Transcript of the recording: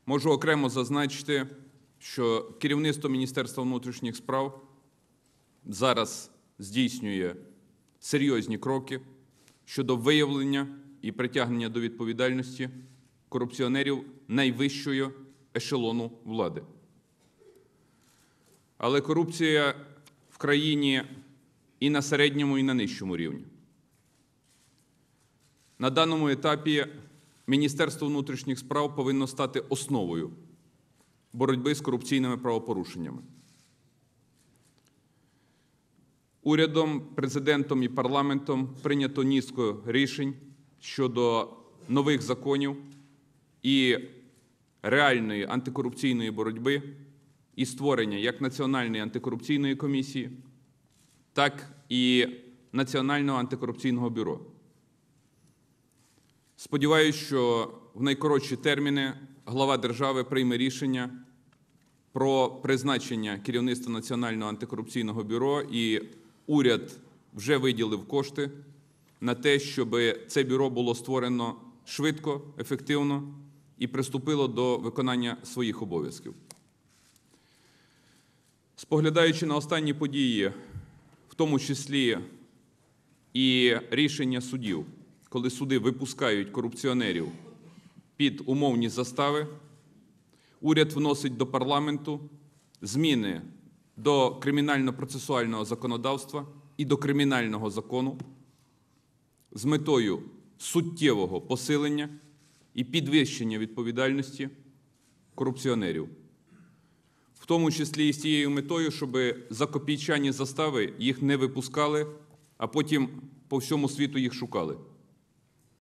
Можу окремо зазначити, що керівництво Міністерства внутрішніх справ зараз здійснює серйозні кроки щодо виявлення і притягнення до відповідальності корупціонерів найвищого ешелону влади. Але корупція в країні і на середньому, і на нижчому рівні. На даному етапі Міністерство внутрішніх справ повинно стати основою боротьби з корупційними правопорушеннями. Урядом, Президентом і парламентом прийнято низку рішень щодо нових законів і реальної антикорупційної боротьби і створення як Національної антикорупційної комісії, так і Національного антикорупційного бюро. Сподіваюсь, що в найкоротші терміни глава держави прийме рішення про призначення керівництва Національного антикорупційного бюро, і уряд вже виділив кошти на те, щоб це бюро було створено швидко, ефективно і приступило до виконання своїх обов'язків. Споглядаючи на останні події, в тому числі і рішення судів, коли суди випускають корупціонерів під умовні застави, уряд вносить до парламенту зміни до кримінально-процесуального законодавства і до кримінального закону з метою суттєвого посилення і підвищення відповідальності корупціонерів. В тому числі і з тією метою, щоб за копійчані застави їх не випускали, а потім по всьому світу їх шукали.